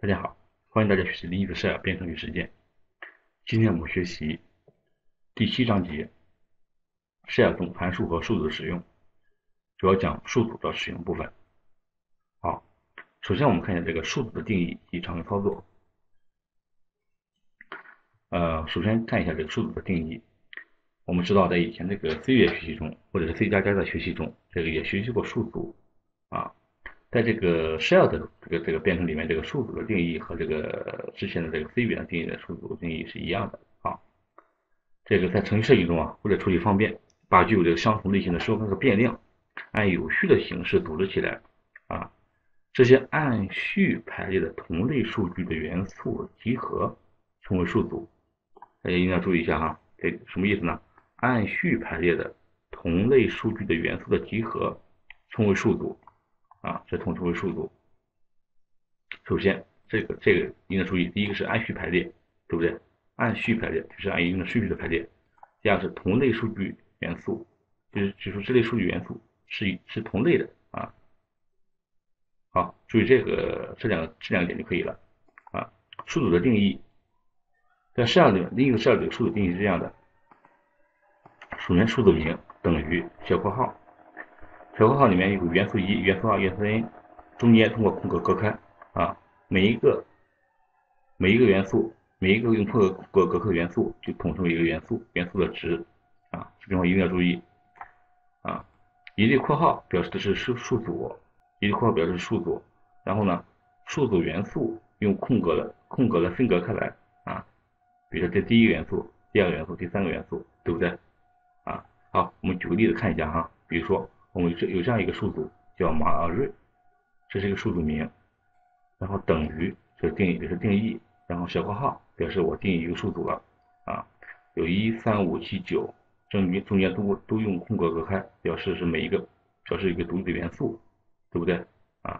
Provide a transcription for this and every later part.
大家好，欢迎大家学习离子 shell 编程与实践。今天我们学习第7章节 shell 中函数和数组的使用，主要讲数组的使用部分。好，首先我们看一下这个数组的定义及常用操作。首先看一下这个数组的定义。我们知道在以前这个 C 语言学习中，或者是 C++ 的学习中，这个也学习过数组啊。在这个 shell 的这个编程里面，这个数组的定义和这个之前的这个 C 语言定义的数组定义是一样的啊。这个在程序设计中啊，为了处理方便，把具有这个相同类型的双方的变量按有序的形式组织起来啊。这些按序排列的同类数据的元素集合称为数组。大家一定要注意一下哈，这什么意思呢？按序排列的同类数据的元素的集合称为数组啊，这统称为数组。首先，这个一定要注意，第一个是按序排列，对不对？按序排列就是按一定的顺序的排列。第二个是同类数据元素，就是说这类数据元素是同类的啊。好，注意这两个点就可以了啊。数组的定义，在shell里面，另一个shell里的数组定义是这样的：首先，数组名等于小括号，小括号里面有元素一、元素二、元素 n， 中间通过空格隔开啊。每一个元素，每一个用空格隔开的元素就统称为一个元素，元素的值啊，这地方一定要注意啊。一对括号表示的是数组，一对括号表示数组，然后呢，数组元素用空格的分隔开来啊。比如说这第一个元素、第二个元素、第三个元素，对不对啊？好，我们举个例子看一下哈。比如说我们有这样一个数组叫马瑞，这是一个数组名，然后等于这是定义，然后小括号表示我定义一个数组了啊，有1、3、5、7、9，中间都用空格隔开，表示一个独立的元素，对不对啊？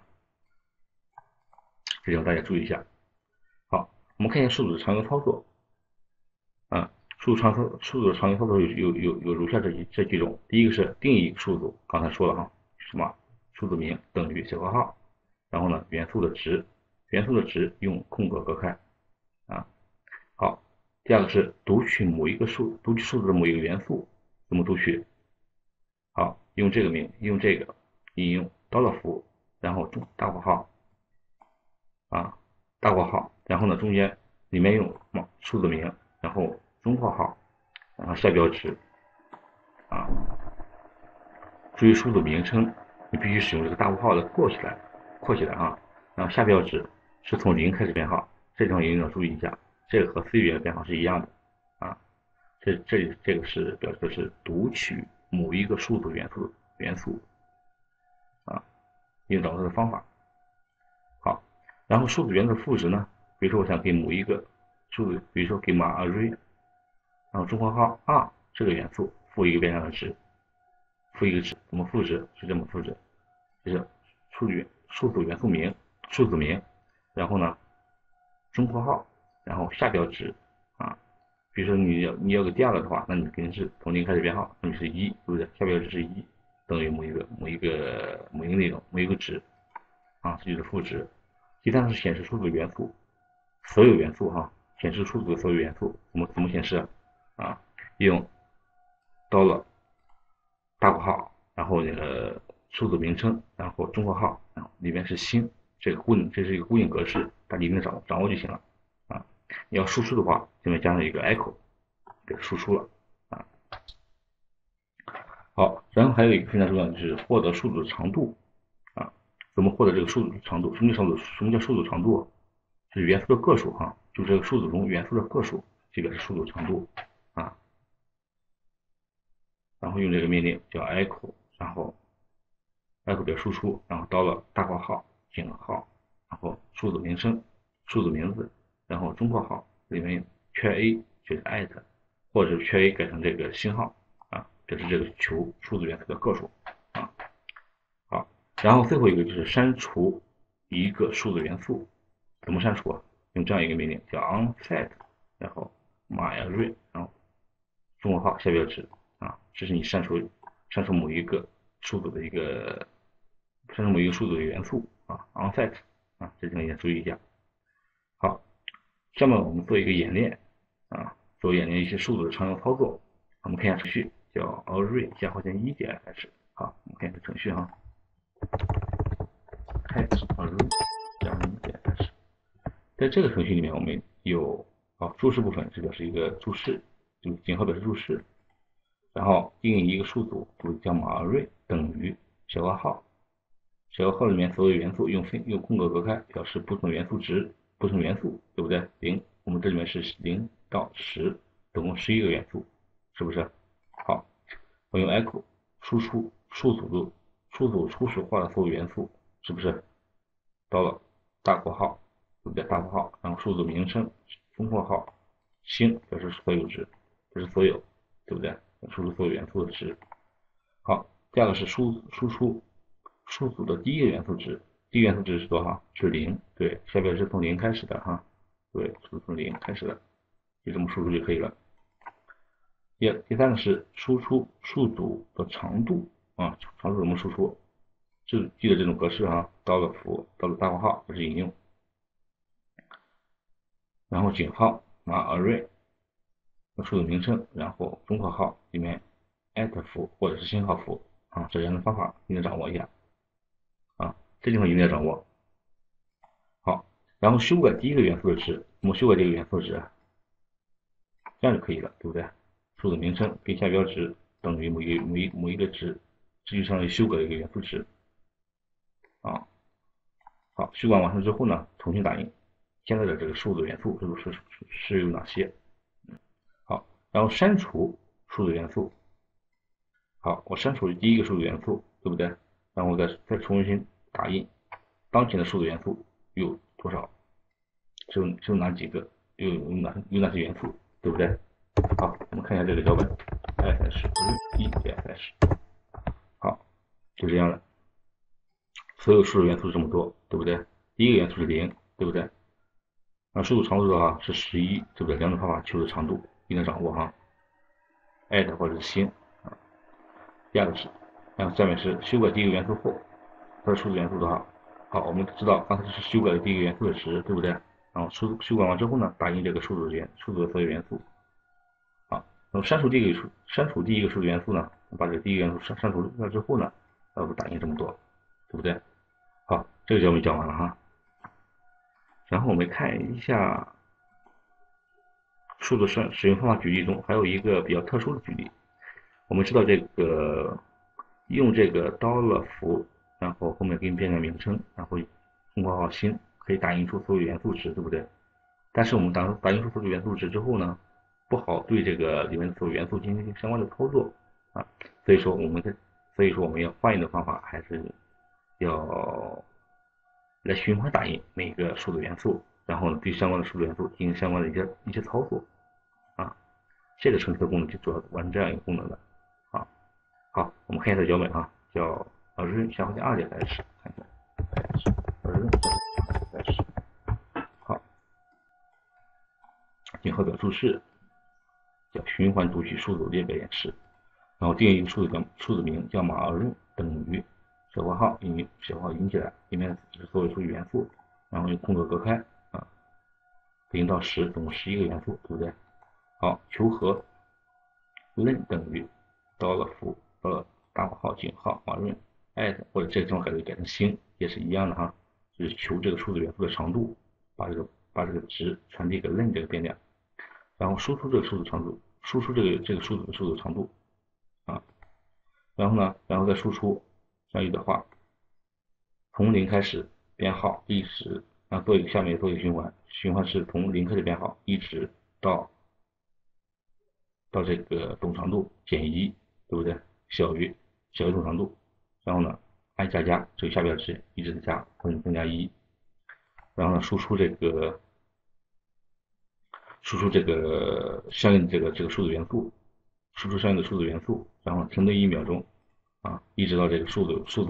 这要大家注意一下。好，我们看一下数组的常用操作啊。数组的常用操作有如下这几种。第一个是定义数组，刚才说了哈，什么数组名等于小括号，然后呢元素的值用空格隔开啊。好，第二个是读取数字的某一个元素，怎么读取？好，用这个引用$，然后大括号啊，大括号，然后呢中间里面用数字名，然后中括号，然后下标值啊。注意数组名称，你必须使用这个大括号的扩起来啊，然后下标值是从0开始编号，这地方一定要注意一下，这个和 C 语言的编号是一样的啊。这个是表示的是读取某一个数组元素啊，应掌握它的方法。好，然后数组元素赋值呢，比如说我想给某一个数组，比如说给马 array， 然后中括号2这个元素赋一个变量的值，怎么赋值？是这么赋值，就是数组元素名，数组名，然后呢中括号，然后下标值啊。比如说你要个第二个的话，那你肯定是从0开始编号，那么是1，对不对？下标值是1，等于某一个内容某一个值啊，这就是赋值。第三个是显示数组元素，所有元素哈，显示数组的所有元素怎么显示啊？用大括号，然后那个数组名称，然后中括号，然后里面是星，这是一个固定格式，大家一定掌握就行了啊。你要输出的话，这边加上一个 echo， 给输出了啊。好，然后还有一个非常重要的就是获得数组的长度啊。怎么获得这个数组长度？什么叫数组长度？就是元素的个数哈，就这个数组中元素的个数，这个是数组长度啊。然后用这个命令叫 echo， 然后表输出，然后到了大括号、井号，然后数组名称、数组名字，然后中括号里面缺 a 就是 at， 或者是缺 a 改成这个星号啊，表示这个求数组元素的个数啊。好，然后最后一个就是删除一个数组元素，怎么删除啊？用这样一个命令叫 onset， 然后 myArray， 然后中括号下标值啊，这是你删除某一个数组的某一个数组的元素啊 ，onset 啊，这地方也注意一下。 好，下面我们做一个演练啊，做演练一些数组的常用操作。我们看一下程序，叫 array 加号键1点 fs。好，我们看一下程序哈，text array 加1点 fs。在这个程序里面，我们有注释部分，这表示一个注释，就井号表示注释。然后定义一个数组，就叫码 array 等于小括号，小括号里面所有元素用空格隔开，表示不同元素值、不同元素，对不对？0，我们这里面是0到10，总共11个元素，是不是？好，我用 echo 输出数组初始化的所有元素，是不是？到了大括号，对不对？大括号，然后数组名称，中括号，星表示所有值，这是所有，对不对？输出所有元素的值。好，第二个是输出数组的第一个元素值，第一个元素值是多少？是0，对，下边是从0开始的哈，对，是从0开始的，就这么输出就可以了。第三个是输出数组的长度啊，长度怎么输出？就记得这种格式哈，到了大括号，这是引用，然后井号array 数组名称，然后中括号里面 at 符或者是星号符啊，这两种方法一定掌握一下啊，这地方一定要掌握。好，然后修改第一个元素的值，我们修改这个元素值，这样就可以了，对不对？数组名称跟下标值等于某一个值，这就相当于修改一个元素值啊。好，修改完成之后呢，重新打印现在的这个数组元素是有哪些？好，然后删除数组元素。好，我删除第一个数组元素，对不对？然后我再重新打印当前的数组元素有多少？是有哪几个？有哪些元素，对不对？好，我们看一下这个脚本 ，fs 1.fs。好，就这样了。所有数组元素是这么多，对不对？第一个元素是0，对不对？那数组长度的话是11，对不对？两种方法求的长度一定掌握哈，at 或者是星啊。第二个是，然后下面是修改第一个元素后，它的数组元素多少？好，我们知道刚才是修改了第一个元素的值，对不对？然后修改完之后呢，打印这个数组的所有元素。好，那么删除第一个数组元素呢，把这个第一个元素删除了之后呢，然后打印这么多，对不对？好，这个脚本讲完了哈。然后我们看一下数字使用方法举例中还有一个比较特殊的举例。我们知道这个用这个符，然后后面给你变成名称，然后中括号星，可以打印出所有元素值，对不对？但是我们打印出所有元素值之后呢，不好对这个里面的所有元素进行相关的操作啊，所以说我们要换一种方法，还是要来循环打印每个数组元素，然后对相关的数组元素进行相关的一些操作啊。这个程序的功能就主要完成这样一个功能的啊。好，我们看一下脚本啊，叫日下划线2点开始，看一下日开始。好，井号表注释叫循环读取数组列表演示，然后定义一个数组名叫码日等于小括号引起来，里面是所有数据元素，然后用空格隔开啊，0到10总共11个元素，对不对？好，求和 len 等于符大括号井号码润 at 或者这个地方改成星也是一样的哈，就是求这个数字元素的长度，把这个值传递给 len 这个变量，然后输出这个数字长度，输出这个数组的数字长度啊，然后再输出这样一段话，从0开始编号一直，然后下面做一个循环是从0开始编号一直到这个总长度减1，对不对？小于总长度，然后呢按加这个下标值一直在加，增加1，然后呢输出这个相应的这个数字元素，输出相应的数字元素，然后停顿1秒钟啊，一直到这个数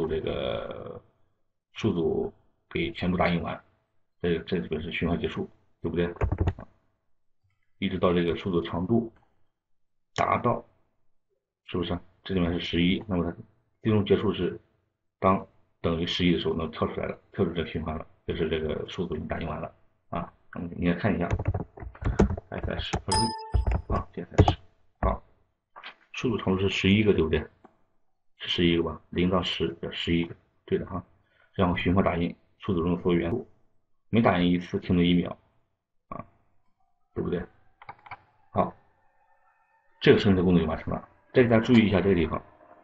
组给全部打印完，这基本是循环结束，对不对？一直到这个数组长度达到，是不是？这里面是11，那么它最终结束是当等于11的时候，那跳出来了，跳出这个循环了，就是这个数组已经打印完了啊。 你来看一下 fs 啊，这 fs 好，数组长度是11个，对不对？是11个吧，0到10，11个，对的哈。然后循环打印数组中的所有元素，每打印一次停顿1秒啊，对不对？好，这个生成功能就完成了。再给大家注意一下这个地方，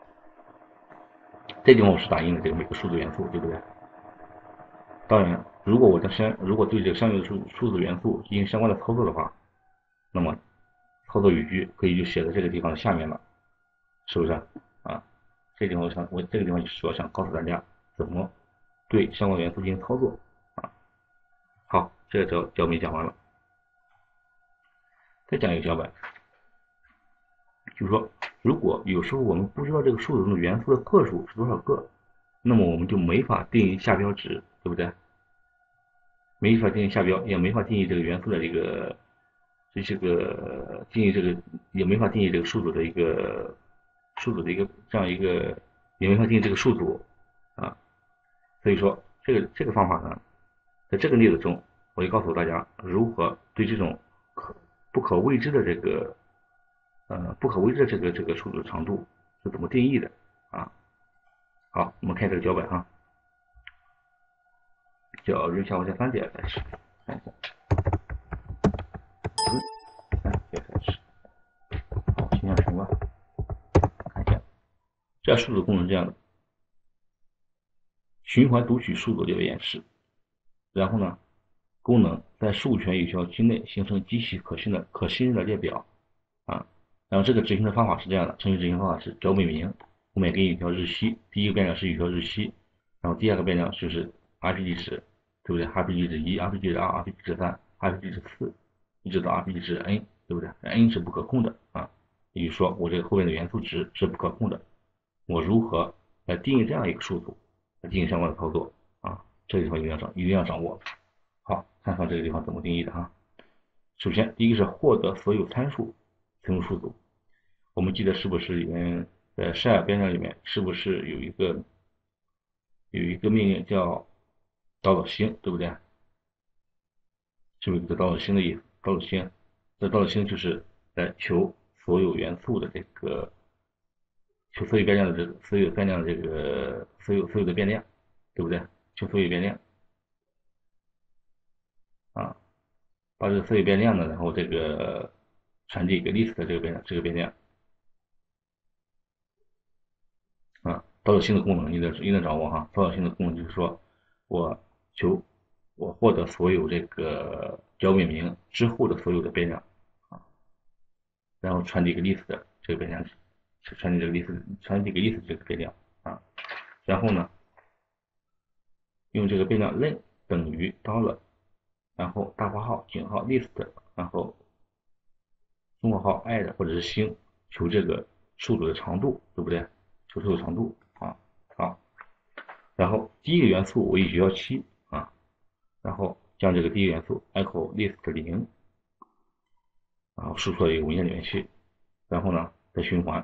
这地方我是打印的这个每个数字元素，对不对？当然，如果对这个相应的数字元素进行相关的操作的话，那么操作语句可以就写在这个地方的下面了，是不是啊？这个地方这个地方主要想告诉大家怎么对相关元素进行操作啊。好，这个脚本讲完了，再讲一个脚本，就是说，如果有时候我们不知道这个数组中的元素的个数是多少个，那么我们就没法定义下标值，对不对？没法定义下标，也没法定义这个元素的定义这个，也没法定义这个数组的这样一个，也没法定义这个数组啊。所以说，这个方法呢，在这个例子中，我就告诉大家如何对这种不可未知的这个数组长度是怎么定义的啊。好，我们看这个脚本哈，叫润下划线3点开始，看一下。好，形象什么？看一下，这数组功能是这样的：循环读取数组列表演示，然后呢，功能在授权有效期内形成极其可信任的列表啊。然后这个执行的方法是这样的，程序执行方法是脚本名后面给你一条日期，第一个变量是有效日期，然后第二个变量就是 RPG 值，对不对 ？RPG 值1、RPG 值2、RPG 值3、RPG 值4，一直到 RPG 值 n， 对不对 ？n 是不可控的啊，也就是说我这个后面的元素值是不可控的，我如何来定义这样一个数组来进行相关的操作啊？这个地方一定要掌握。好，看看这个地方怎么定义的哈。首先，第一个是获得所有参数存入数组。我们记得是不是里面在 share 边上里面是不是有一个命令叫$星，对不对？是不是有个$星的意思？$星，这$星就是来求所有元素的这个求所有变量的这个所有变量的这个所有的变量，对不对？求所有变量啊，把这个所有变量呢，然后这个传递给 list 的这个变量啊。星的功能一定掌握哈。星的功能就是说求我获得所有这个脚本名之后的所有的变量啊，然后传递给 list 的这个变量，传递给 list 这个变量啊，然后呢，用这个变量 len 等于$，然后大括号井号 list， 然后中括号 add 或者是星，求这个数组的长度，对不对？求数组长度啊，好，然后第一个元素为有效期啊，然后将这个第一个元素 echo list 0，然后输出到一个文件里面去，然后呢再循环，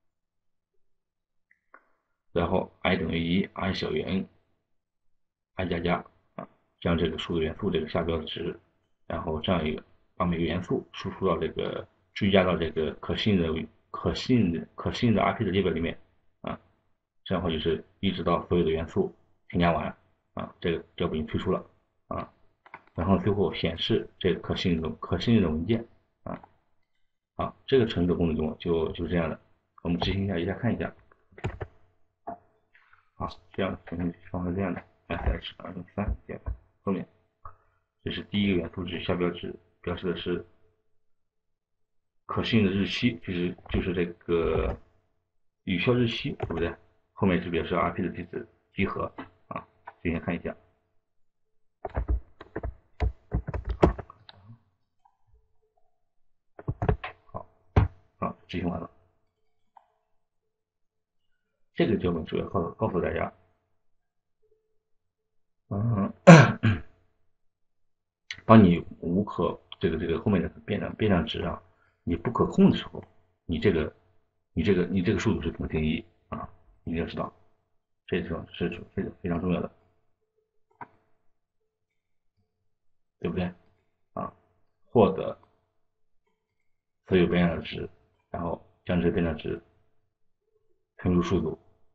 然后 i 等于1，i 小于 n，i 加加啊，将这个数字元素这个下标的值，然后这样一个把每个元素输出到这个追加到这个可信的 RP 的列表里面啊，这样的话就是一直到所有的元素添加完啊，这个脚本就推出了啊，然后最后显示这个可信任的文件啊。好，这个程序的功能就是这样的，我们执行一下看一下。好，这样的程序方法是这样的 ，sh203 键后面这是第一个元素值下标值，表示的是可信的日期，就是这个有效日期，对不对？后面是表示 RP 的地址集合啊，先看一下。好，执行完了。这个脚本主要告诉大家，当你这个后面的变量值啊，你不可控的时候，你这个数组是怎么定义啊？你一定要知道，这是非常重要的，对不对？ 获得所有变量的值，然后将这个变量值存入数组，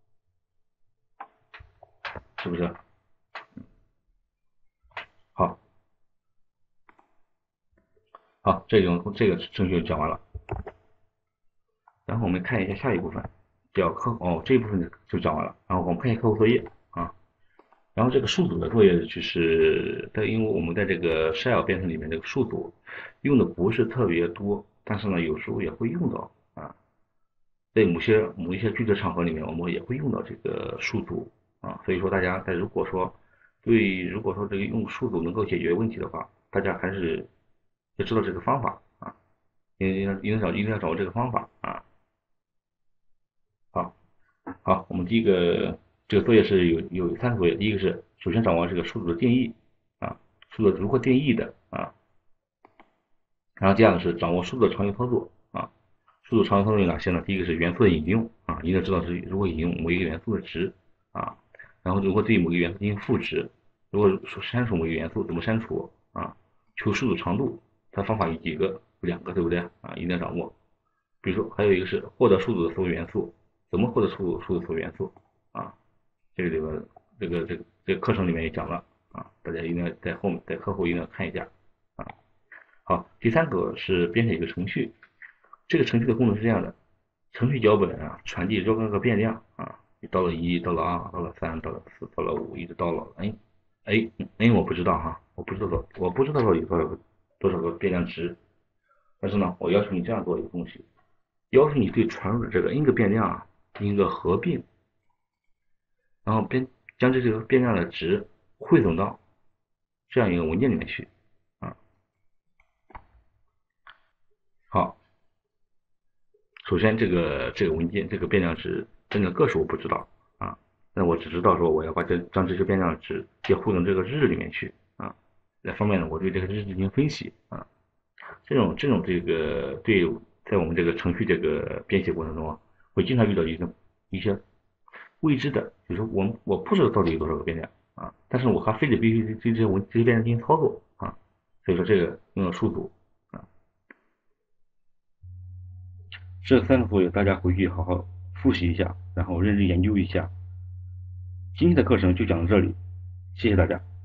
是不是？好，好，这个程序讲完了。然后我们看一下下一部分，叫这一部分就讲完了。然后我们看一下课后作业啊。然后这个数组的作业就是因为我们在这个 shell 编程里面，这个数组用的不是特别多，但是呢，有时候也会用到啊。在某一些具体场合里面，我们也会用到这个数组啊。所以说，大家如果说这个用数组能够解决问题的话，大家还是要知道这个方法啊，一定要掌握这个方法啊。好，好，我们第一个这个作业是有三个作业，第一个是首先掌握这个数组的定义啊，数组如何定义的啊，然后第二个是掌握数组的常用操作啊，数组常用操作有哪些呢？第一个是元素的引用啊，一定要知道是如何引用某一个元素的值啊，然后如何对某个元素进行赋值，如果删除某一个元素怎么删除啊，求数组长度，它方法有几个？有两个，对不对啊？一定要掌握。比如说还有一个是获得数组的所有元素，怎么获得数组所有元素啊？这个里边这个课程里面也讲了啊，大家一定要在课后一定要看一下啊。好，第三个是编写一个程序，这个程序的功能是这样的，程序脚本啊传递若干个变量啊，到了1，到了2，到了3，到了4，到了5，一直到了 n 我不知道哈，我不知道有多少个变量值，但是呢，我要求你这样做一个东西，要求你对传入的这个 n 个变量啊进行一个合并，然后将这个变量的值汇总到这样一个文件里面去啊。好，首先这个文件这个变量值真正个数我不知道啊，那我只知道说我要将这些变量值也汇总这个日里面去啊，来方便呢我对这个日进行分析啊。这个对在我们这个程序这个编写过程中啊，会经常遇到一些未知的，就是说我不知道到底有多少个变量啊，但是我还非得必须对这些变量进行操作啊，所以说这个用了数组啊。这三个作业大家回去好好复习一下，然后认真研究一下。今天的课程就讲到这里，谢谢大家。